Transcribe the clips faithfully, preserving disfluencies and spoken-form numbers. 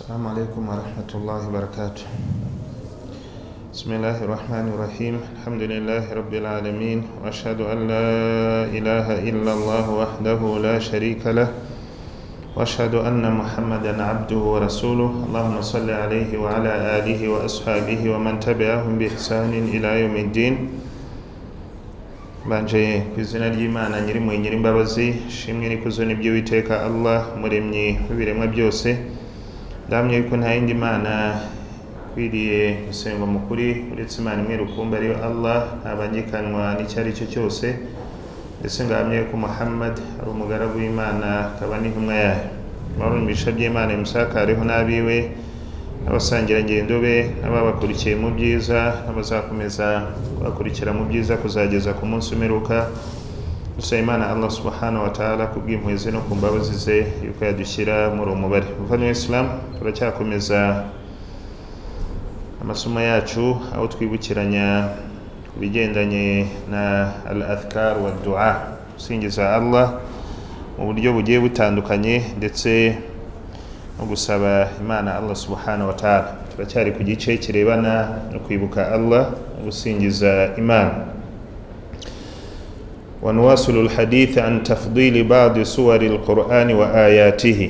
السلام عليكم ورحمة الله وبركاته. بسم الله الرحمن الرحيم. الحمد لله رب العالمين، وأشهد أن لا إله إلا الله وحده لا شريك له، وأشهد أن محمدا عبده ورسوله. اللهم صل عليه وعلى آله وأصحابه ومن تبعهم بإحسان إلى يوم الدين. Banje kwizina ry'Imana nyirimwe nyirimbabazi, shimwe n'ikuzo n'iby'Uwiteka Allah muremyi w'ibiremwa byose. Ndamye yuko nta yindi Mana kwiriye gusenga mukuri uretse Imana imwe rukumbi ariyo Allah, abangikanwa n'icyari cyo cyose. Ndetse ngamye yuko Muhammad ari umugaragu w'Imana akaba n'intumwa yayo. Marumisha by'Imana imusakareho n'abiwe abasangira ngendo be n'ababakurikiye mu byiza n'abazakomeza kubakurikira mu byiza kuzageza ku munsi umeruka. Gusa Imana Allah subhanahu wa ta'ala kubw'impuhwe ze no kumbabazi ze yuko yadushyira muri umubare. Muvandimwe Islam, turacyakomeza amasomo yacu aho twibukiranya kubigendanye na al-adhkar wa du'a, gusingiza Allah mu buryo bugiye butandukanye ndetse no gusaba Imana Allah subhanahu wa ta'ala. Turacyari ku gice kirebana no kwibuka Allah no gusingiza Imana. ونواصل الحديث عن تفضيل بعض سور القرآن وآياته،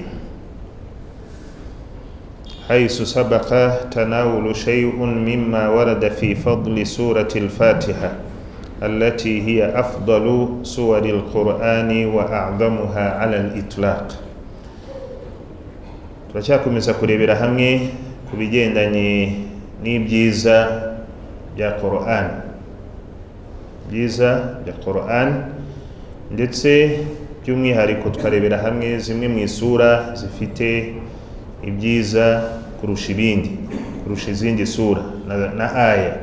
حيث سبق تناول شيء مما ورد في فضل سورة الفاتحة التي هي أفضل سور القرآن وأعظمها على الإطلاق. turacyakomeza kurebera hamwe ku bigendanye n'ibyiza bya Qur'an, byiza bya Qur'an, ndetse by'umwihariko tukarebera hamwe zimwe mu isura zifite ibyiza kurusha ibindi, kurusha izindi sura na, na aya.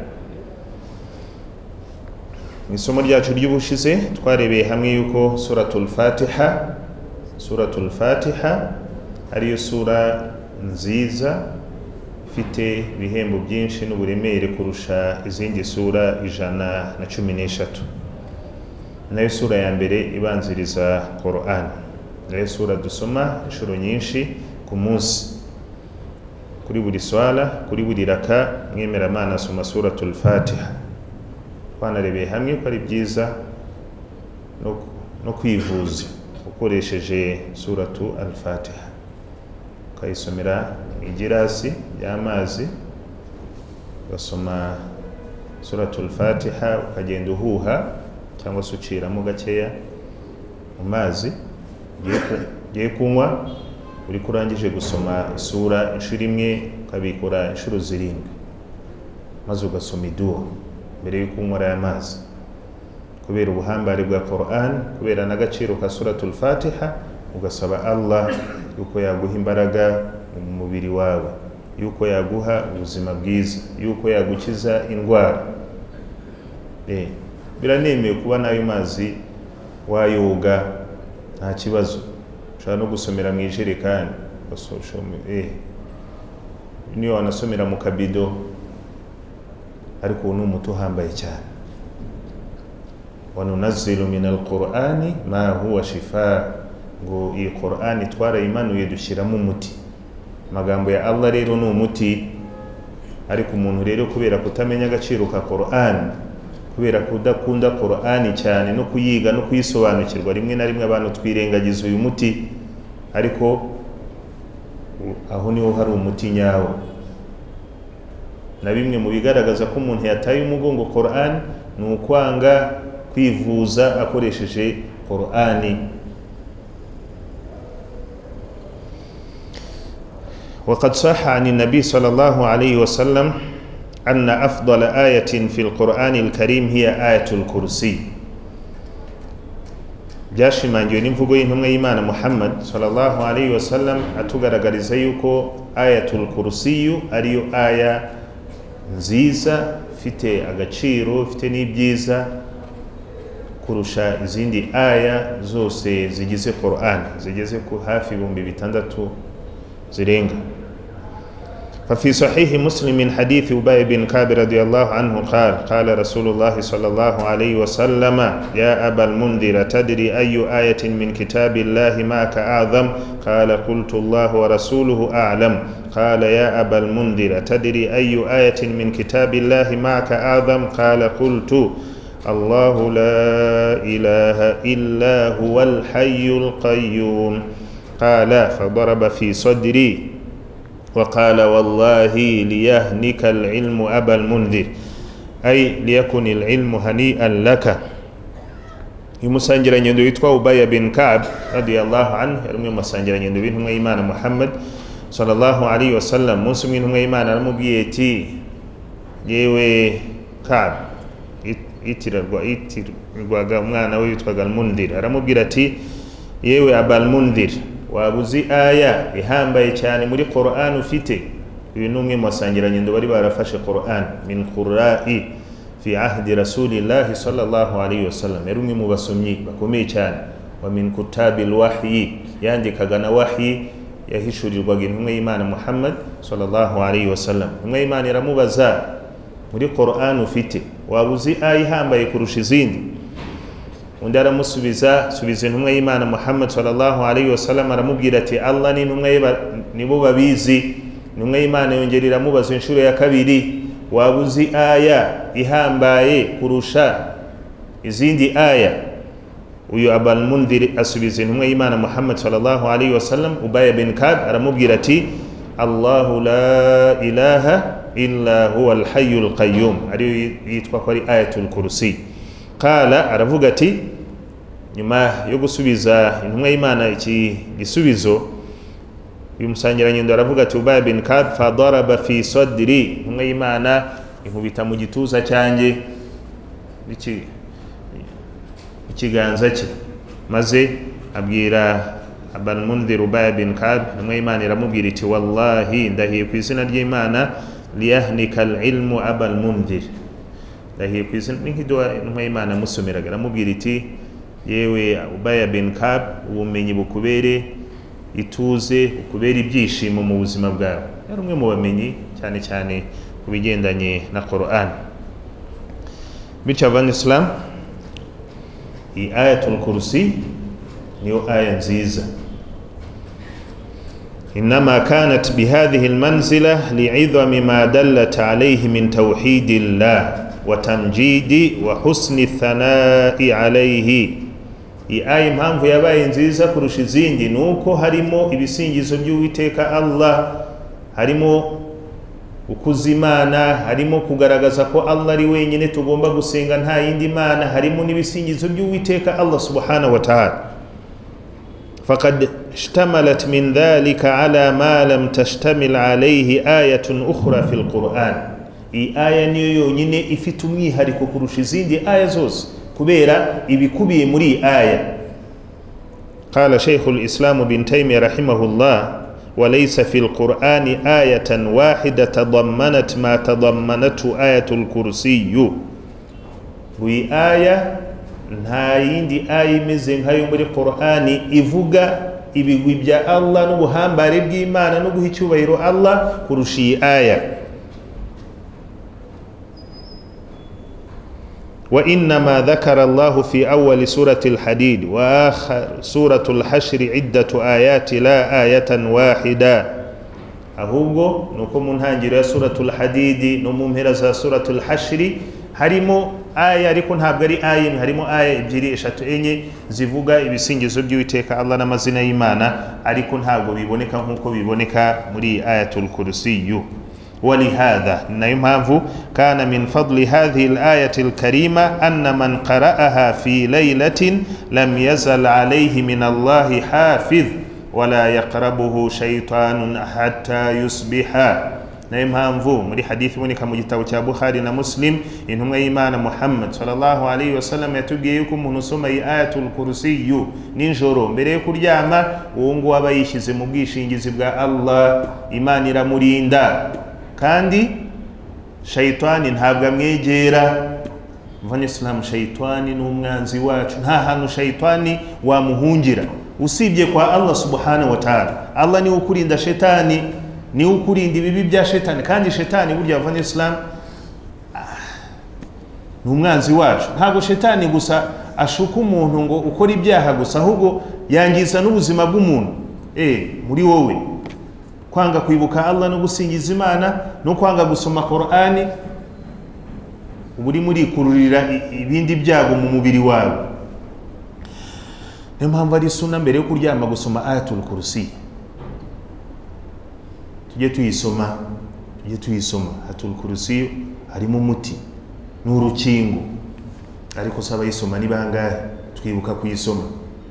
Mu isomo ryacu ry'ubushize twarebeye hamwe yuko suratul Fatiha suratul Fatiha ariyo sura nziza ifite ibihembo byinshi n'uburemere kurusha izindi sura ijana na cumi n'eshatu. Nayo sura ya mbere ibanziriza Qur'an, nayo sura dusoma inshuro nyinshi ku munsi. Kuri buri swala, kuri buri raka, mwemeramana asoma suratul Fatiha. Twanarebeye hamwe ko ari byiza no, no kwivuza ukoresheje suratu al-Fatiha, ukayisomera igirasi y'amazi, ugasoma suratul Fatiha ukagenda uhuha cyangwa se uciramo gakeya mu mazi ugiye kunywa. Uri kurangije gusoma sura inshuro imwe ukabikora inshuro zirindwi, maze ugasoma iduha mbere yo kunywa aya mazi. Kubera ubuhambare bwa Qur'an, kubera n'agaciro ka suratul Fatiha, ugasaba Allah yuko yaguha imbaraga mu mubiri wawe, yuko yaguha ubuzima bwiza, yuko yagukiza indwara. Eh, biranemewe kuba nayo mazi wayoga nta kibazo. Ushobora no gusomera mu ijerekani, eh, niyo wanasomera mu kabido, ariko ubu ni umuti uhambaye cyane. wanunazzilu minal Qur'ani ma huwa shifaa, ngo iyi Qur'ani twarayimanuye dushyiramo umuti. Amagambo ya Allah rero ni umuti, ariko umuntu rero kubera kutamenya agaciro ka Qur'an, kubera kudakunda Qur'ani cyane no kuyiga no kuyisobanukirwa, rimwe na rimwe abantu twirengagiza uyu muti, ariko aho niho hari umuti nyawo. Na bimwe mu bigaragaza ko umuntu yataye umugongo Qur'an ni ukwanga kwivuza akoresheje Qur'ani. وقد صح عن النبي صلى الله عليه وسلم أن أفضل آية في القرآن الكريم هي آية الكرسي. byashimangiwe n'imvugo y'intumwa y'Imana Muhammad sallallahu alayhi wasallam atugaragariza yuko ayatul kursiyu ariyo aya nziza, ifite agaciro, ifite n'ibyiza kurusha izindi aya zose zigize Qur'an, zigeze ku hafi ibihumbi bitandatu zirenga. ففي صحيح مسلم من حديث أبي بن كعب رضي الله عنه قال قال رسول الله صلى الله عليه وسلم يا أبا المنذر تدري أي آية من كتاب الله معك أعظم قال قلت الله ورسوله أعلم قال يا أبا المنذر تدري أي آية من كتاب الله معك أعظم قال قلت الله لا إله إلا هو الحي القيوم قال فضرب في صدري وقال والله ليهنك العلم أبا المنذر أي ليكن العلم هنيئا لك يمسانجر يندو يتوى أبي بن كعب رضي الله عنه يرمي مسانجر يندو بينهم إيمان محمد صلى الله عليه وسلم مسلمين إيمان المبيتي يوي كعب itirarwa itirwaga umwana we yitwaga al-Mundhir aramubwira ati yewe Abal Mundhir wabuzi aya ihambaye cyane muri Qur'an ufite uyu numwe masangiranye ndo bari barafashe Qur'an min qurra'i fi ahdi rasulillah sallallahu alayhi wasallam yarumwe mu basomyi bakomeye cyane wa min kutabil wahyi yandikaga na wahyi yahishurirwaga intumwe y'Imana Muhammad sallallahu alayhi wasallam intumwe y'Imana iramubaza muri Qur'an ufite wabuzi aya ihambaye kurusha izindi undi aramusubiza subiza intumwe y'Imana Muhammad sallallahu alayhi wasallam aramubwira ati Allah ni intumwe nibo babizi intumwe y'Imana yongerera mubaza inshuro ya kabiri wabuzi aya ihambaye kurusha izindi aya uyu Abal Mundhir asubiza intumwe y'Imana Muhammad sallallahu alayhi wasallam Ubay bin Ka'b aramubwira ati Allahu la ilaha illa huwa al-hayyul qayyum ari yitwa ko ari ayatul kursi qala aravuga ati nyuma yo gusubiza intumwa y'Imana iki gisubizo uyu musangiranye ndo aravuga ati Ubay bin Ka'b fa daraba fi sadri intumwa y'Imana inkubita mu gituza cyanjye iki ikiganza cye maze abwira Abal Mundhir Ubay bin Ka'b intumwa y'Imana iramubwira iti wallahi ndahiye ku izina ry'Imana liyahnika al-ilmu Abal Mundhir ndahiye ku izina n'inkidoa intumwa y'Imana musomeraga aramubwira iti yewe Ubay bin Ka'b ubumenyi bukubere ituze ukubera ibyishimo mu buzima bwawe yari umwe mu bamenyi cyane cyane kubigendanye na Qur'an bityo abana Islam i ayatul kursi niyo aya nziza إنما كانت بهذه المنزلة لعظم ما دلت عليه من توحيد الله وتمجيد وحسن الثناء عليه iyi aya impamvu yabaye nziza kurusha izindi nuko harimo ibisingizo by'Uwiteka Allah harimo ukuzimana harimo kugaragaza ko Allah ari wenyine tugomba gusenga nta yindi mana harimo n'ibisingizo by'Uwiteka Allah subhanahu wa ta'ala فقد اشتملت من ذلك على ما لم تشتمل عليه آية أخرى في القرآن iyi aya niyo yonyine ifite umwihariko kurusha izindi aya zose kubera ibikubiye muri aya قال شيخ الإسلام بن تيمية رحمه الله وليس في القرآن آية واحدة تضمنت ما تضمنته آية الكرسي وي آية nta yindi aya imeze nkayo muri Qur'ani ivuga ibigwi bya Allah n'ubuhambare bw'Imana no guha icyubahiro Allah kurusha iyi aya وإنما ذكر الله في أول سورة الحديد وآخر سورة الحشر عدة آيات لا آية واحدة ahubwo nuko mu ntangiriro ya suratul hadid no mu mpera za suratul hashr harimo aya ariko ntabwo ari aya imwe harimo aya ebyiri eshatu enye zivuga ibisingizo by'Uwiteka Allah n'amazina y'Imana ariko ntabwo biboneka nkuko biboneka muri ayatul kursi ولهذا نيمهاvu كان من فضل هذه الآية الكريمة أن من قرأها في ليلة لم يزل عليه من الله حافظ ولا يقربه شيطان حتى يصبح نيمهاvu muri hadithi iboneka mu gitabo cya Bukhari na Muslim intumwa y'Imana Muhammad sallallahu alayhi wasallam yatubwiye yuko umuntu usoma iyi ayatul kursi ninjoro mbere yo kuryama uwo ngo aba yishyize mu bwishingizi bwa Allah Imana iramurinda kandi shayitani ntabwo amwegera mvane Islam shayitani n'umwanzi wacu nta hantu shayitani wamuhungira usibye kwa Allah subhanahu wa ta'ala Allah ni ukurinda shetani ni ukurinda ibibi bya shetani. Kandi shetani burya avanye Islam ni umwanzi wacu. Ntabwo shetani gusa ashuka umuntu ngo ukora ibyaha gusa, ahubwo yangiza n'ubuzima bw'umuntu. Eh, muri wowe kwanga kwibuka Allah no gusingiza Imana no kwanga gusoma Qur'ani, uburi muri kururira ibindi byago mu mubiri wawe. Niyo mpamvu ari sunna mbere yo kuryama gusoma ayatul kursi. Tujye tuyisoma, tujye tuyisoma. Ayatul kursi harimo umuti n'urukingo, ariko saba yisoma ni bangahe twibuka kuyisoma.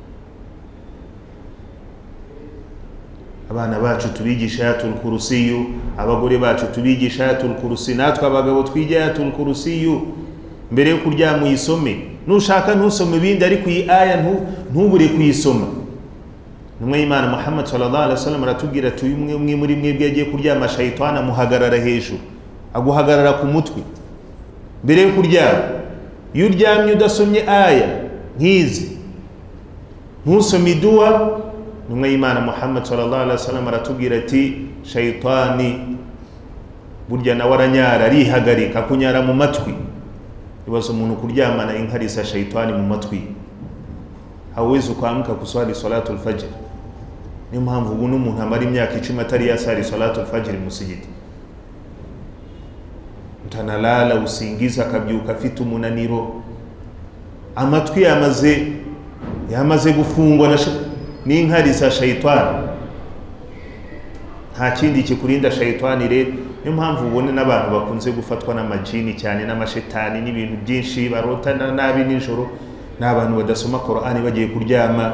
Abana bacu tubigisha ayatul kursi, abagore bacu tubigisha ayatul kursi, natwe abagabo twige ayatul kursi mbere yo kuryama uyisome. Nushaka ntusome ibindi, ariko iyi aya ntubure kuyisoma. Numwe y'Imana Muhammad sallallahu alaihi wasallam aratubwira ati umwe umwe muri mwebwe yagiye kuryama shayitani amuhagarara hejuru, aguhagarara ku mutwe mbere yo kuryama. Iyo uryamye udasomye aya nk'izi, ntusome dua, numwe y'Imana Muhammad sallallahu alaihi wasallam aratubwira ati shayitani burya nawe aranyara, arihagarika, akunyara mu matwi. Ibazo umuntu kuryamana inkarisa shayitani mu matwi, hawezi kuamka kuswali salatul fajr. Niyo mpamvu ubu n'umuntu amara imyaka icumi atari yasali salatul fajr musigiti, utanalala usingiza akabyuka afite umunaniro, amatwi yamaze yamaze gufungwa na n'inkarisa shayitani. Nta kindi kikurinda shayitani rero. Niyo mpamvu ubone n'abantu bakunze gufatwa n'amajini cyane n'amashetani n'ibintu byinshi, barotana nabi nijoro, n'abantu badasoma Qur'ani bagiye kuryama.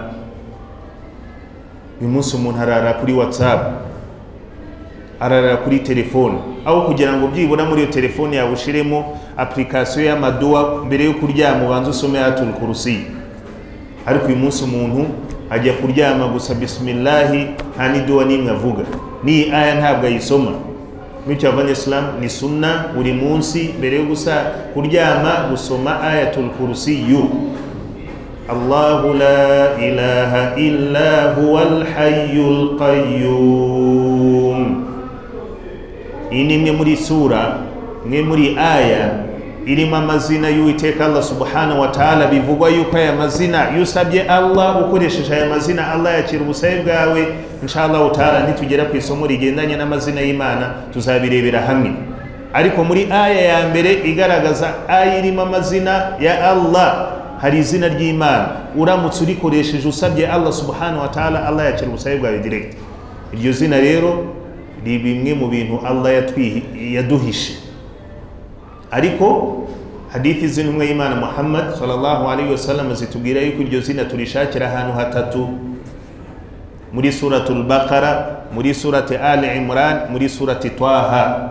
Uyu munsi umuntu arara kuri WhatsApp, arara kuri telefone, aho kugira ngo byibona muri iyo telefone yawe ushiremo application y'amadua mbere yo kuryama ubanza usome ayatul kursi. Ariko uyu munsi umuntu ajya kuryama gusa bismillah, nta n'idua n'imwe avuga, ni aya ntabwo ayisoma. Bityo abanye Islam ni sunna buri munsi mbere yo gusa kuryama gusoma ayatul kursi. Allahu la ilaha illa huwal hayyul qayyum. Ini imwe muri sura, imwe muri aya irimo amazina y'Uwiteka Allah subhanahu wa ta'ala. Bivugwa yuko aya mazina yusabye Allah, ukoresheje aya mazina Allah yakira ubusabe bwawe. Inshallah ta'ala nitugera ku isomo rigendanye n'amazina y'Imana tuzabirebera hamwe. Ariko muri aya ya mbere igaragaza aya irimo amazina ya Allah, hari izina ry'Imana uramutse urikoresheje usabye Allah subhanahu wa ta'ala, Allah yakira ubusabe bwawe direct. Iryo zina rero ni bimwe mu bintu Allah yatwihi yaduhishe. Ariko hadithi z'intumwa y'Imana Muhammad sallallahu alaihi wasallam zitubwira yuko iryo zina turishakira ahantu hatatu: muri suratul Baqara, muri surati Ali Imran, muri surati Taha.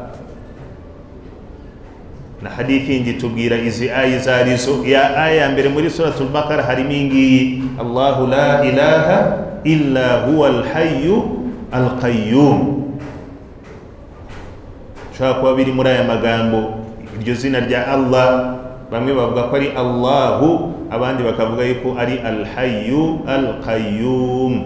Na hadithi indi tubwira izi aya zarizo. Ya aya mbere muri suratul Baqara harimo ingiyi: Allahu la ilaha illa huwal hayyu al qayyum. Shaka biri muri aya magambo. Iryo zina rya Allah bamwe bavuga ko ari Allahu, abandi bakavuga yuko ari al-hayyu al-qayyum.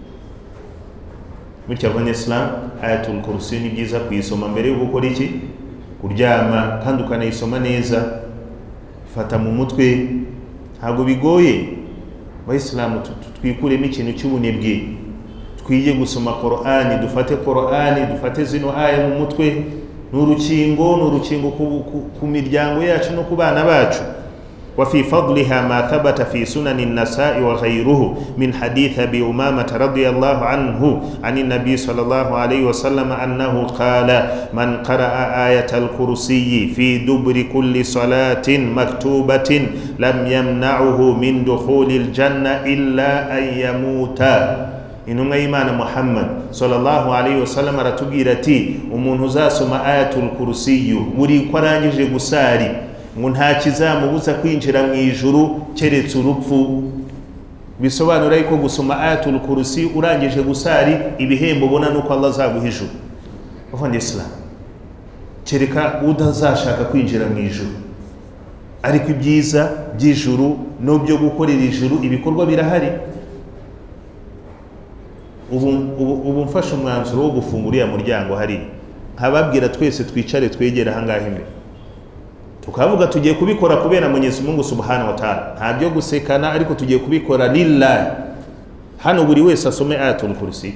Bityo abanye Islam ayatul kursi ni byiza kuyisoma mbere yo gukora iki? Kuryama, kandi ukanayisoma neza, fata mu mutwe, ntabwo bigoye. Abayisilamu twikuremo ikintu cy'ubunebwe, twiye gusoma Qur'ani, dufate Qur'ani, dufate zino aya mu mutwe. Nurukingo nurukingo ku miryango yacu no ku bana bacu. Wa fi fadliha ma thabata fi sunan an-nasa'i wa ghayruhu min hadith Abi Umama radiyallahu anhu ani nabi sallallahu alayhi wa sallam annahu qala man qara'a ayatal kursi fi dubri kulli salatin maktubatin lam yamna'uhu min dukhulil janna illa an yamuta. Intumwa y'Imana Muhammad sallallahu alaihi wasallam aratubwira ati umuntu uzasoma ayatul kursi buri ko arangije gusari ngo nta kizamubuza kwinjira mu ijuru keretse urupfu. Bisobanura yuko gusoma ayatul kursi urangije gusari ibihembo ubona nuko Allah azaguha ijuru. Bavandimwe Islam, kereka udazashaka kwinjira mu ijuru, ariko ibyiza by'ijuru no byo gukorera ijuru ibikorwa birahari. ubu ubu mfashe umwanzuro wo gufungura uriya muryango hari nkababwira twese twicare twegera ahangaha imbere tukavuga tugiye kubikora kubera Mwenyezi Mungu Subhanahu wa Ta'ala, nta byo gusekana, ariko tugiye kubikora lillahi. Hano buri wese asome ayatul kursi,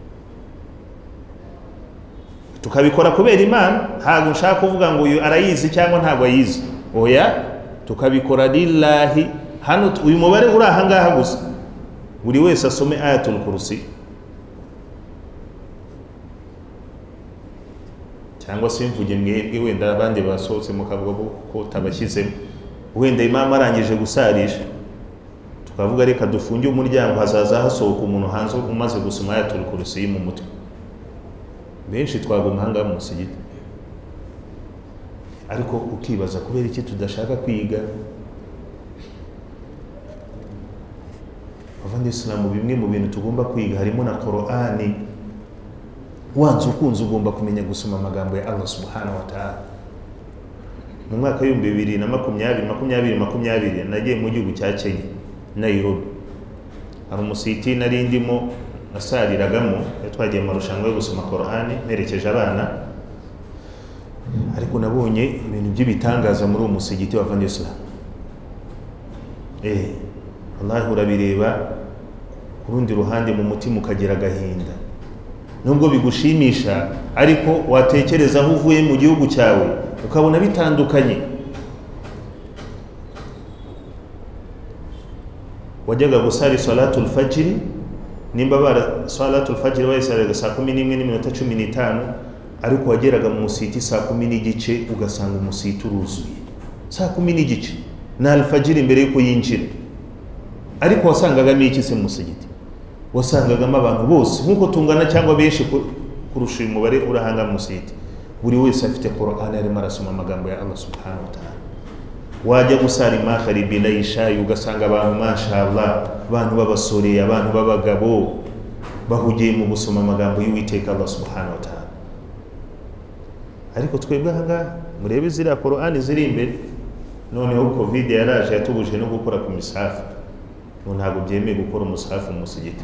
tukabikora kubera Imana. Ntabwo nshaka kuvuga ngo uyu arayizi cyangwa ntabwo ayizi, oya, tukabikora lillahi. Hano uyu mubare uri ahangaha gusa, buri wese asome ayatul kursi, cyangwa se mvuge mwebwe wenda abandi basohotse mukavuga ko tabashyizemo, wenda imama arangije gusarisha tukavuga reka dufunge umuryango, hazaza hasohoka umuntu hanze umaze gusoma ayatul kursi mu mutwe. Benshi twaguma hanga mu musigiti, ariko ukibaza kubera iki tudashaka kwiga. Abandi Islamu, bimwe mu bintu tugomba kwiga harimo na Qur'ani. Wanze ukunze ugomba kumenya gusoma amagambo ya Allah Subhanahu wa Ta'ala. Mu mwaka wa bibiri na makumyabiri makumyabiri makumyabiri nagiye mu gihugu cya Kenya, Nairobi. Hari umusiti nari ndimo nasariragamo, twagiye mu marushanwa yo gusoma Qur'ani, nerekeje abana, ariko nabonye ibintu by'ibitangaza muri uwo musigiti wa Van Islam. Eh, Allah urabireba ku rundi ruhande mu mutima ukagira agahinda. Nubwo bigushimisha, ariko watekereza aho uvuye mu gihugu cyawe ukabona bitandukanye. Wajyaga gusari salatul fajr, nimba bara salatul fajr wayisaraga saa kumi n'imwe n'iminota cumi n'itanu, ariko wageraga mu musiti saa kumi n'igice ugasanga umusiti uruzuye. Saa kumi n'igice na al-fajr imbere yuko yinjira, ariko wasangagamo iki se mu musigiti? Wasangagamo abantu bose nkuko tungana cyangwa benshi kurusha umubare urahanga mu musigiti. Buri wese afite Qur'an arimo arasoma amagambo ya Allah Subhanahu wa Ta'ala. Wajya gusara magharibi na isha ugasanga abantu mashallah, abantu b'abasore, abantu b'abagabo bahugiye mu gusoma amagambo y'Uwiteka Allah Subhanahu wa Ta'ala. Ariko twebwe hanga murebe zira Qur'an ziri imbere, noneho covid yaraje yatubuje no gukora ku misafu, ngo ntabwo byemeye gukora umusafu mu musigiti.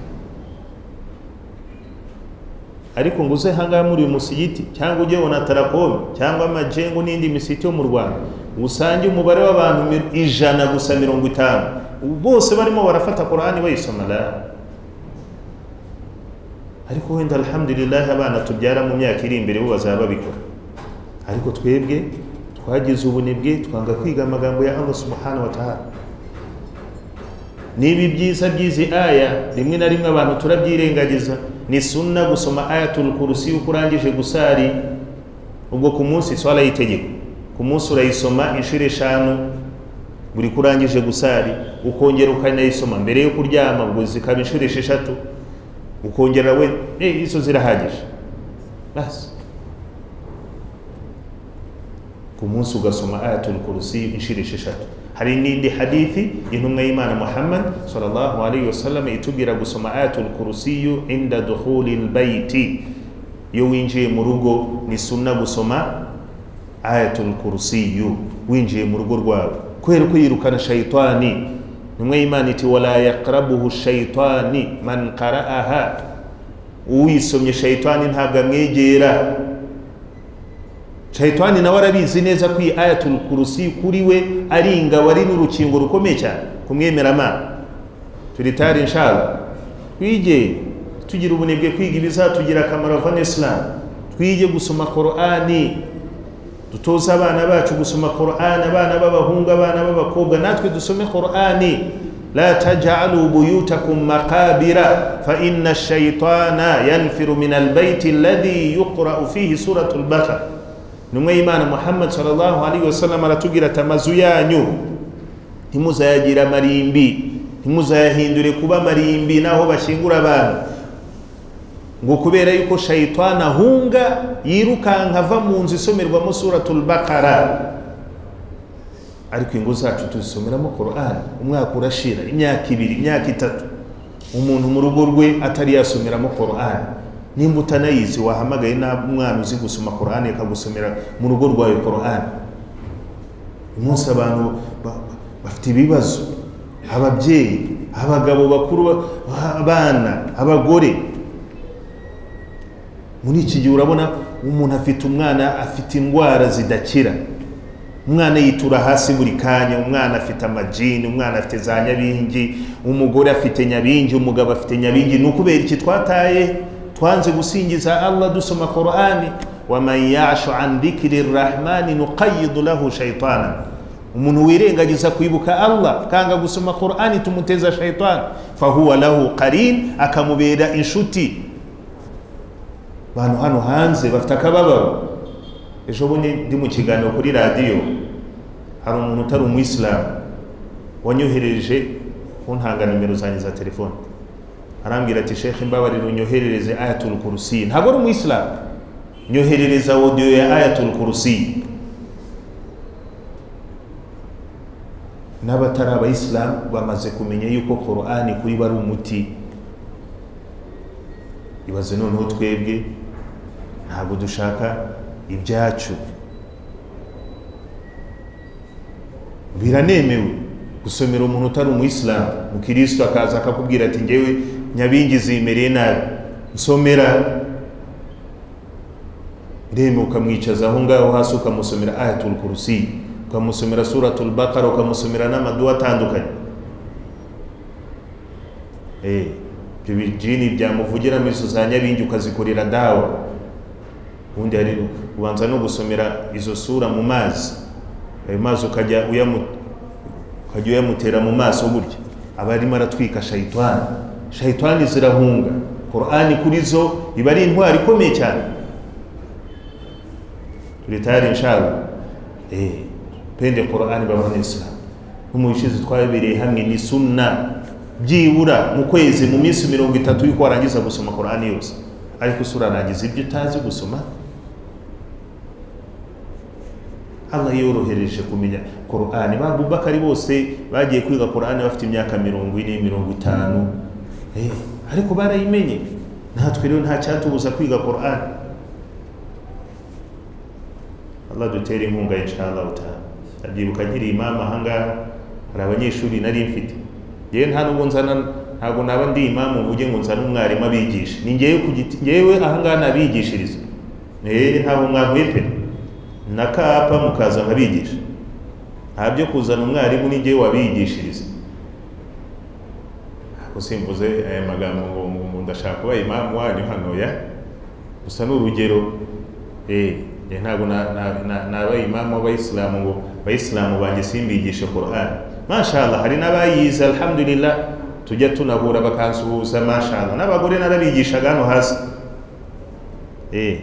Ariko nguze hanga muri uyu musigiti cyangwa ujye wona Tarakome cyangwa Majengo n'indi misiti yo mu Rwanda, usange umubare w'abantu ijana gusa mirongo itanu bose barimo barafata Qur'ani bayisoma la. Ariko wenda alhamdulillah abana tubyara mu myaka iri imbere bo bazaba babikora, ariko twebwe twagize ubunebwe twanga kwiga amagambo ya Allah Subhanahu wa Ta'ala. Nibi byiza byizi aya rimwe na rimwe abantu turabyirengagiza. Ni sunna gusoma ayatul kursi ukurangije gusari, ubwo ku munsi swala yitegeko, ku munsi urayisoma inshuro eshanu buri kurangije gusari, ukongera ukanayisoma mbere yo kuryama, ubwo zikaba inshuro esheshatu, ukongera we eh izo zirahagije basi. Ku munsi ugasoma ayatul kursi inshuro esheshatu. Hari n'indi hadithi intumwa y'Imana Muhammad sallallahu alayhi wasallam itubwira gusoma ayatul kursi inda dukhulil bayti. Iyo winjiye mu rugo ni sunna gusoma ayatul kursi winjiye mu rugo rwawe, kubera ko yirukana shaytani. Intumwa y'Imana iti wala yaqrabuhu shaytani man qara'aha, uwisomye shaytani ntabwo amwegera. Shaytani nawe arabizi neza ko ayatul kursi kuri we ari ingabo, ari n'urukingo rukomeye cyane kumwemera Imana. Turitari inshallah twige tugira ubunebwe kwiga ibizatugira akamaro Van Islam, twige gusoma Qur'ani, dutoza abana bacu gusoma Qur'ani, abana b'abahungu, abana b'abakobwa, natwe dusome Qur'ani. La taj'alu buyutakum maqabira fa inna ash-shaytana yanfiru min al-bayti alladhi yuqra'u fihi suratul Baqara. Numwe y'Imana Muhammad sallallahu alaihi wasallam aratugira tamazu yanyu ntimuzayagira marimbi, ntimuzayahindure kuba marimbi naho bashingura abantu, ngo kubera yuko shaytana hunga yirukanka ava mu nzu isomerwamo suratul Baqara. Ariko ingo zacu tuzisomeramo Qur'an, umwaka urashira, imyaka ibiri, imyaka itatu, umuntu mu rugo rwe atari yasomeramo Qur'an. Nimba utanayizi wahamagaye n'umwana uzi gusoma Qur'ani akagusomera mu rugo rwawe Qur'ani. Umunsi abantu bafite ibibazo, ababyeyi, abagabo bakuru, abana, abagore, muri iki gihe urabona umuntu afite umwana afite indwara zidakira, umwana yitura hasi buri kanya, umwana afite amajini, umwana afite za nyabingi, umugore afite nyabingi, umugabo afite nyabingi. Ni ukubera iki twataye twanze gusingiza Allah dusoma Qur'ani? wa man ya'shu an dhikri rrahmani nuqayyid lahu shaytanan, umuntu wirengagiza kwibuka Allah kanga gusoma Qur'ani tumuteza shaytan, fahuwa lahu qarin, akamubera inshuti. Bantu hano hanze bafite akababaro. Ejo bundi ndi mu kiganiro kuri radio, hari umuntu utari umuyisilamu wanyohereje kuntanga nimero zanjye za telefone, arambwira ati Sheikh mbabarira unyoherereze ayatul kursi. Ntabwo ari umuyisilamu, nyoherereza audio ya ayatul kursi. N'abatari abayisilamu bamaze kumenya yuko Qur'ani kuri bari umuti. Ibaze noneho twebwe ntabwo dushaka ibyacu. Biranemewe gusomera umuntu utari umuyisilamu, mukristo akaza akakubwira ati ngewe nyabingi zimereye nabi, nsomera. Reme ukamwicaza aho ngaho hasi ukamusomera ayatul kursi, ukamusomera suratul baqara, ukamusomera n'amaduwa atandukanye. Eh, ibyo bijini byamuvugira muri izo za nyabingi ukazikorera dawa. Ubundi hari ubanza no gusomera izo sura mu mazi, ayo mazi ukajya ukajya uyamutera mu maso burya aba arimo aratwika shayitani. Shayitani zirahunga. Qur'ani kuri zo iba ari intwari ikomeye cyane. Turitari inshallah eh pende Qur'ani babone Islam. Umushizi twabereye hamwe ni sunna byibura mu kwezi mu minsi mirongo itatu yuko warangiza gusoma Qur'ani yose, ariko sura nagize ibyo utazi gusoma. Allah yorohereje kumenya Qur'ani. Ba Abubakari bose bagiye kwiga Qur'ani bafite imyaka mirongo ine mirongo itanu, eh ariko barayimenye. Natwe rero nta cyatubuza kwiga Qur'ani. Allah dutere inkunga inshallah taala. Abyibuka nkiri imama hanga hari abanyeshuri nari mfite, yewe nta nubwo nzana, ntabwo naba ndi imamu mvuge ngo nzana umwarimu abigisha, ni ngewe kugiti ngewe ahanga nabigishiriza. Eh ntabwo mwahwepe nakapa mukaza nkabigisha, ntabyo kuzana umwarimu ni ngewe wabigishiriza. Ako simvuze aya magambo ngo ndashaka kuba imamu wanyu hano ya, gusa n'urugero. Eh ntabwo naba imamu w'abayisilamu ngo abayisilamu banjye simbigishe Qur'an. Mashallah hari n'abayize alhamdulillah, tujya tunahura bakansuhuza mashallah. N'abagore narabigishaga hano hasi. Eh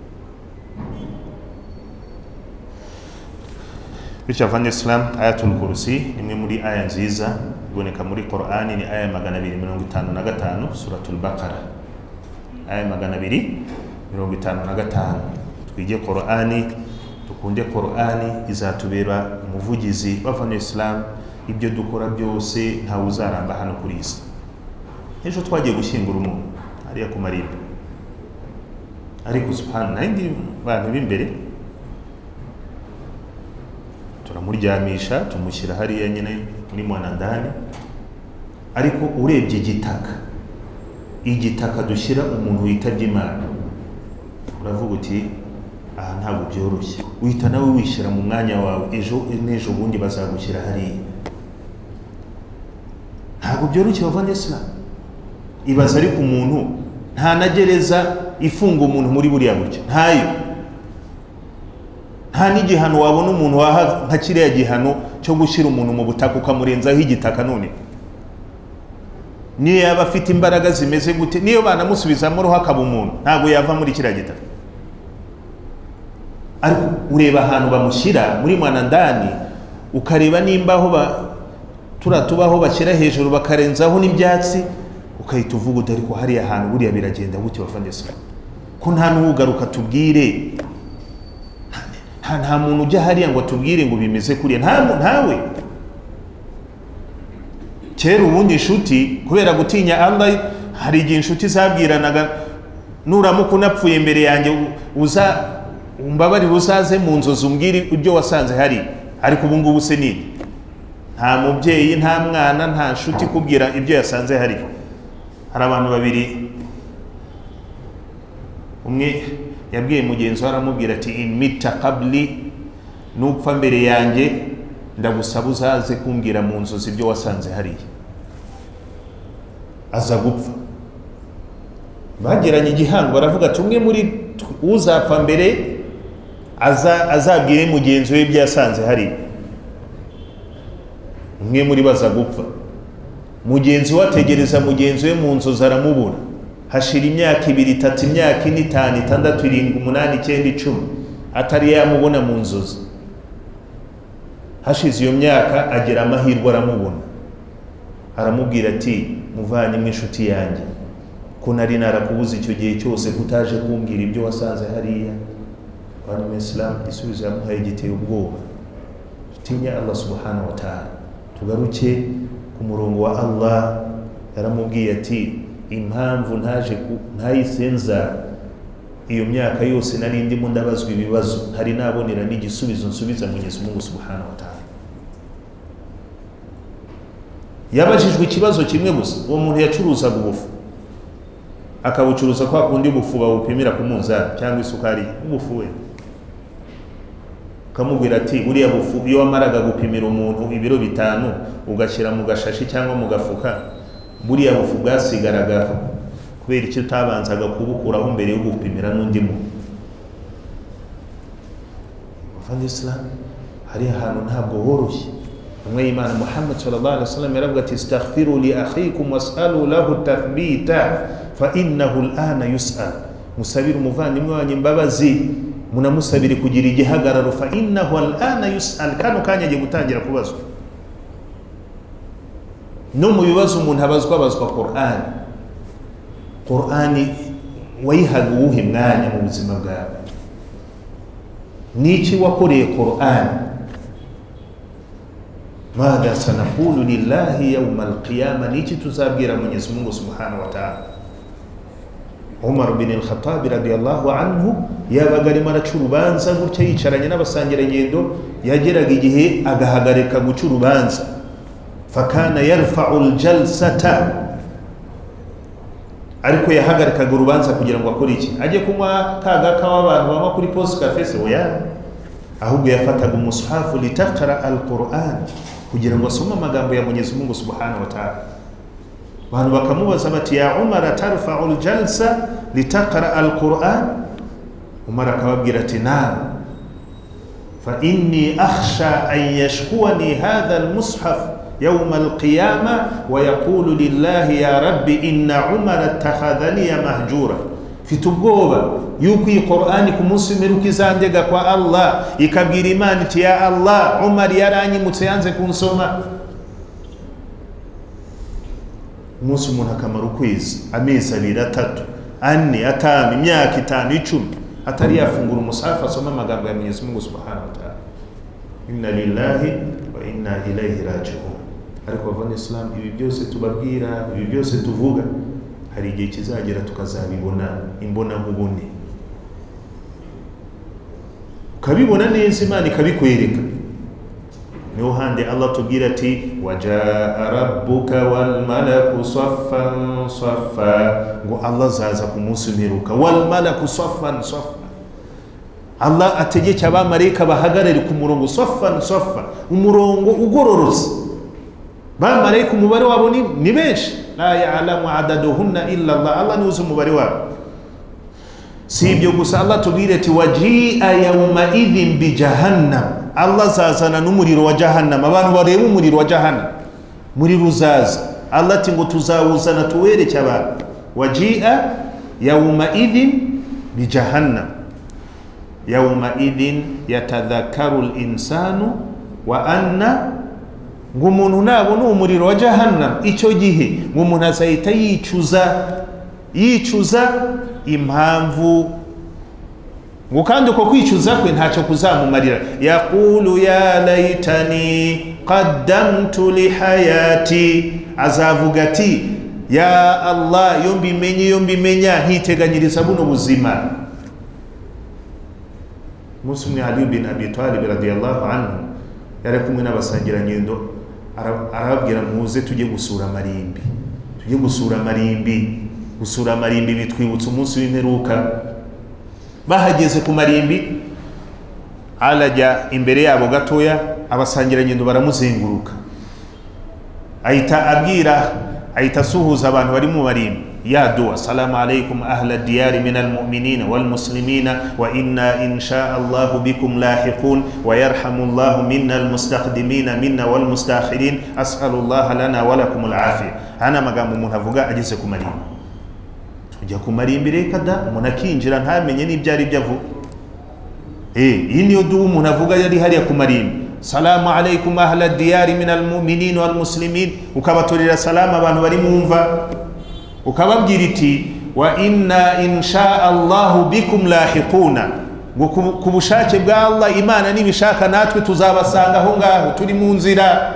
bityo vanye Islam, ayatul kursi imwe muri aya nziza iboneka muri Qur'ani, ni aya magana abiri mirongo itanu na gatanu suratul Baqara, aya magana abiri mirongo itanu na gatanu. Twige Qur'ani, tukunde Qur'ani, izatubera umuvugizi bavanye Islam. Ibyo dukora byose nta uzaramba hano kuri isi. Ejo twagiye gushyingura umuntu ariya ku marimbi, ariko subhanallah indi bantu b'imbere turamuryamisha tumushyira hariya nyine muri mwanandani, ariko urebye igitaka igitaka dushyira umuntu witabye Imana uravuga uti aha ntabwo byoroshye. Uhita nawe wishyira mu mwanya wawe, ejo n'ejo bundi bazagushyira hariya. Ntabwo byoroshye bavanye Islam. Ibaza ariko umuntu nta na gereza ifunga umuntu muri buriya buryo, ntayo. Nta n'igihano wabona umuntu waha nka kiriya gihano cyo gushyira umuntu mu butaka ukamurenzaho igitaka. None niyo yaba afite imbaraga zimeze gute, niyo banamusubizamo roho akaba umuntu, ntabwo yava muri kiriya gitaka. Ariko ureba ahantu bamushyira muri mwanandani, ukareba nimba aho turatubaho bashyira hejuru bakarenzaho n'ibyatsi, ukahita uvuga uti ariko hariya ahantu buriya biragenda gute bavanye Islam? Ko nta n'ugaruka tubwire, nta muntu ujya hariya ngo tubwire ngo bimeze kuriya, ntawe. Kera ubundi inshuti kubera gutinya Allah, hari igihe inshuti zabwiranaga nuramuka unapfuye imbere yanjye uza umbabarire uzaze mu nzozi umbwire ibyo wasanze hari. Ariko ubu ngubu se ni nta mubyeyi, nta mwana, nta nshuti kubwira ibyo yasanze hari. Hari abantu babiri, umwe yabwiye mugenzi we aramubwira ati in mita qabli, nupfa mbere yanjye ndagusaba uzaze kumbwira mu nzozi ibyo wasanze hariya. Aza gupfa, bagiranye igihango, baravuga ati umwe muri uzapfa mbere aza azabwire mugenzi we ibyo yasanze hariya. Umwe muri baza gupfa, mugenzi we ategereza mugenzi we mu nzozi aramubura. Hashira imyaka ibiri, itatu, imyaka ine, itanu, itandatu, irindwi, umunani, icyenda, icumi atari yamubona mu nzozi. Hashize iyo myaka agera amahirwe aramubona, aramubwira ati muvanyemo inshuti yanjye, ko nari narakubuza icyo gihe cyose kutaje kumbwira ibyo wasanze hariya. Bwana Islam isubizo yamuhaye giteye ubwoba. Tinya Allah subhanahu wa ta'ala, tugaruke ku murongo wa Allah. Yaramubwiye ati impamvu ntaje ntayisenza iyo myaka yose nari ndimo ndabazwa ibibazo, hari nabonera n'igisubizo nsubiza Mwenyezi Mungu subhanahu wa ta'ala. Yabajijwe ikibazo kimwe gusa, uwo muntu yacuruzaga ubufu, akabucuruza kwa kundi ubufu bawupimira ku munzani cyangwa isukari, ubufu we kamubwira ati uriya bufu iyo wamaraga gupimira umuntu ibiro bitanu ugashyira mu gashashi cyangwa mu gafuka, buriya bufu bwasigaraga kubera icyo utabanzaga kubukuraho mbere yo gupimira n'undi muntu. Bavandimwe Islam, hari ahantu ntabwo woroshye. Umwe y'Imana Muhammad sallallahu alaihi wasallam yaravuga ati istaghfiru li akhikum was'alu lahu tathbita fa innahu al'ana yus'al. Musabira umuvandimwe wanyu imbabazi, munamusabire kugira igihagararo, fa innahu al'ana yus'al, kano kanya agiye gutangira kubazwa. No mu bibazo umuntu abazwa abazwa Qur'an. Qur'ani wayihaga uwuhe mwanya mu buzima bwawe? Niki wakoreye Qur'an? Mada sanaqulu lillahi yawma al-qiyamah, niki tuzabwira Mwenyezi Mungu subhanahu wa ta'ala? Umar bin al-Khattab radiyallahu anhu yabaga arimo araca urubanza gutya yicaranye n'abasangira ngendo, yageraga igihe agahagarika guca urubanza. Fakana yarfa'u al-jalsata, ariko yahagarikaga urubanza kugira ngo akore iki? Aje kunywa kaga kawa abantu banywa kuri post cafe se oya, ahubwo yafataga umushafu litaqra al-Qur'an, kugira ngo asome amagambo ya Mwenyezi Mungu subhanahu wa ta'ala. Abantu bakamubaza bati ya Umar tarfa'u al-jalsa litaqra al-Qur'an? Umar akababwira ati na'am, fa inni akhsha an yashkuwani hadha al-mushaf يوم القيامة ويقول لله يا ربي إن عمر اتخذني مهجورا. في تبوبة يوكي قرآنك مسلم كزاندقا قوى الله يكبير إيمانك يا الله عمر يراني متيانزك ونسوما مسلم هكما ركويز أميسا بيدا تاتو أني أتامي مياكي تاني چون أتاري أفنقر مصحفة سوما مقام من يسمه سبحانه وتعالى. إنا لله وإنا إليه راجعون. Ariko bavana Islam, ibi byose tubabwira, ibi byose tuvuga, hari igihe kizagera tukazabibona imbona nkubone, ukabibona neza, Imana ikabikwereka. Niho handi Allah tubwira ati wajaa rabbuka wal malaku saffan saffa, ngo Allah zaza ku munsi w'imperuka, wal malaku saffan saffa. Allah ategeka abamarayika bahagarare ku murongo saffan saffa, umurongo ugororotse. Bamarayika umubare wabo ni benshi, la ya'lamu adaduhunna illa Allah, Allah niwe uzi umubare wabo. Si ibyo gusa, Allah tubwire ati waji'a yawma idhin bi jahannam, Allah zazana n'umuriro wa jahannam, abantu bareba umuriro wa jahannam, muri ruzaza. Allah ati ngo tuzawuzana tuwereke abantu. Waji'a yawma idhin bi jahannam, yawma idhin yatadhakkaru al-insanu wa anna, ngo umuntu nabona umuriro wa jahannam icyo gihe ngo umuntu azahita yicuza yicuza impamvu, ngo kandi uko kwicuza kwe ntacyo kuzamumarira. Yaqulu ya laitani qaddamtu li hayati, azavuga ati ya Allah yo mbimenye yo mbimenya nkiteganyiriza buno buzima. Muslim Ali bin Abi Talib radiyallahu anhu yari kumwe n'abasangira ngendo, arababwira muze tujye gusura Marimbi, tujye gusura Marimbi. Gusura Marimbi bitwibutsa umunsi w'imperuka. bahageze ku marimbi alajya imbere yabo gatoya abasangira ngendo baramuzenguruka ahita abwira ahita suhuza abantu bari mu marimbi ya dua assalamu alaikum ahla diyari min almu'minina wal muslimina wa inna insha Allah bikum lahiqun wa yarhamu Allah minna almustaqdimina minna wal mustakhirin as'alu Allah lana wa lakum alafiyah. Hana magambo umuntu avuga ageze ku marimbi, tujya ku marimbi reka da umuntu akinjira ntamenye n'ibyari byavuga. Eh, iyi niyo dua umuntu avuga yari hariya ku marimbi, salamu alaikum ahla diyari min almu'minina wal muslimin, ukabatorera salama abantu bari mumva, ukababwira iti wa inna insha Allah bikum lahiquna, ku bushake bwa Allah Imana nibishaka natwe tuzabasanga aho ngaho turi mu nzira,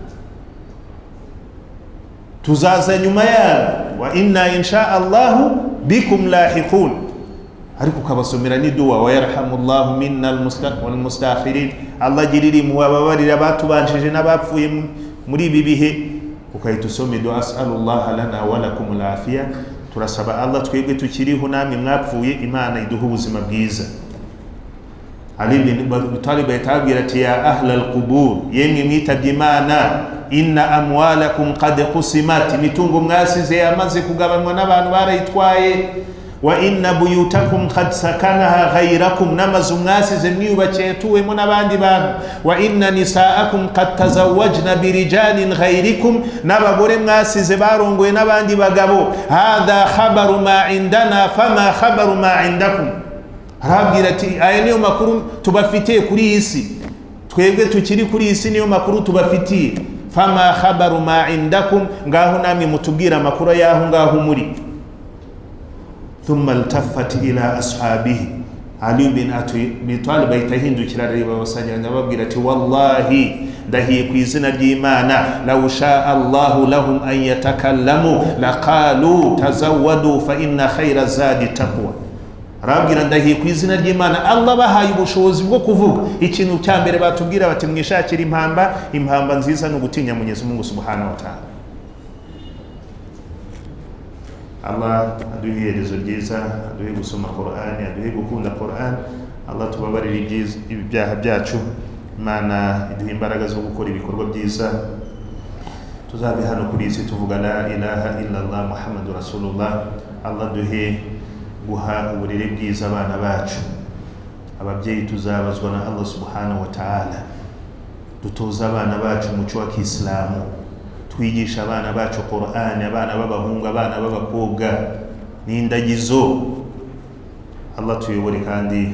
tuzaza nyuma ya wa inna insha Allah bikum lahiqun. Ariko ukabasomera ni dua wa yarhamullahu minna wal mustakhirin, Allah giriri mubabarira batubanjije n'abapfuye muri ibi bihe, ukahita usoma dua as'alullah lana wa lakum alafiyah, turasaba Allah twebwe tukiriho namwe mwapfuye Imana iduha ubuzima bwiza. Ali bin Abi Talib yatabwira ati ya ahla alqubur, yemwe mwitabye Imana, inna amwalakum qad qusimat, mitungo mwasize yamaze kugabanwa n'abantu barayitwaye, wa inna buyutakum qad sakanaha ghayrakum, namazu mwasize mwiyubakiye tuwemo n'abandi bantu, wa inna nisaakum qad tazawwajna birijalin ghayrikum, n'abagore mwasize barongoye n'abandi bagabo. Hadha khabaru ma indana fama khabaru ma indakum. Arabwira ati aya niyo makuru tubafitiye kuri isi, twebwe tukiri kuri isi niyo makuru tubafitiye. Fama khabaru ma indakum, ngaho namwe mutubwira makuru yaho ngaho muri. Thumma altafat ila ashabihi, Ali bin Abi Talib bayitahindukira reba basanyana babwira ati wallahi ndahiye ku izina ry'Imana, law sha Allahu lahum an yatakallamu laqalu tazawwadu fa inna khayra zadi taqwa. Arabwira ndahiye ku izina ry'Imana, Allah bahaye ubushobozi bwo kuvuga ikintu cya mbere batubwira bati mwishakira impamba, impamba nziza no gutinya Mwenyezi Mungu subhanahu wa ta'ala. Allah aduhe iherezo ryiza, aduhe gusoma Qur'an, aduhe gukunda Qur'an. Allah tubabarire ibyaha byacu, Imana iduhe imbaraga zo gukora ibikorwa byiza, tuzabe hano kuri isi tuvuga la ilaha illa Allah Muhammadur Rasulullah. Allah duhe guha uburere bwiza abana bacu, ababyeyi tuzabazwa na Allah subhanahu wa ta'ala, dutoza abana bacu umuco wa Kiislamu, twigisha abana bacu Qur'an, abana b'abahungu abana b'abakobwa n'indagizo. Allah tuyobore kandi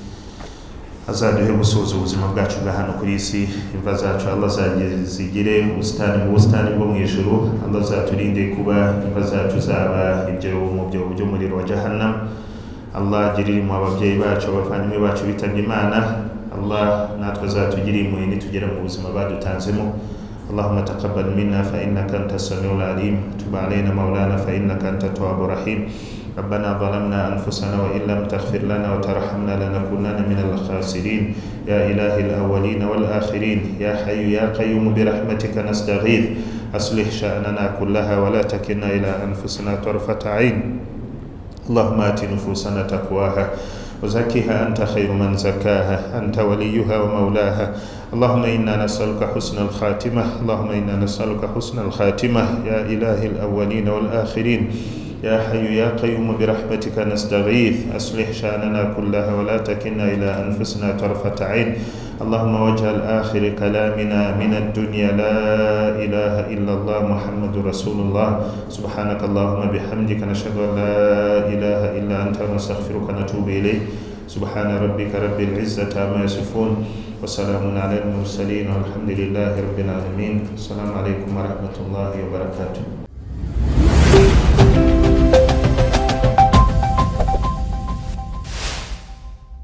azaduhe gusoza ubuzima bwacu bwa hano kuri isi, imva zacu Allah zagire ubusitani mu busitani bwo mu ijuru. Allah zaturinde kuba imva zacu zaba ibyo mu byo by'umuriro wa jahannam. Allah girire mu ababyeyi bacu, abavandimwe bacu bitabye Imana. Allah natwe zatugire impuhwe nitugera mu buzima badutanzemo. اللهم تقبل منا فإنك أنت السميع العليم، تب علينا مولانا فإنك أنت التواب الرحيم. ربنا ظلمنا أنفسنا وإن لم تغفر لنا وترحمنا لنكونن من الخاسرين. يا إله الأولين والآخرين، يا حي يا قيوم برحمتك نستغيث، أصلح شأننا كلها ولا تكلنا إلى أنفسنا طرفة عين. اللهم آت نفوسنا تقواها وزكها أنت خير من زكاها، أنت وليها ومولاها. اللهم إنا نسألك حسن الخاتمة، اللهم إنا نسألك حسن الخاتمة يا إله الأولين والآخرين. يا حي يا قيوم برحمتك نستغيث، أصلح شأننا كلها ولا تكلنا إلى أنفسنا طرفة عين. اللهم واجعل آخر كلامنا من الدنيا لا إله إلا الله محمد رسول الله. سبحانك اللهم بحمدك، نشهد أن لا إله إلا أنت، نستغفرك ونتوب إليك. سبحان ربك رب العزة عما يصفون، وسلام على المرسلين، والحمد لله رب العالمين. السلام عليكم ورحمة الله وبركاته.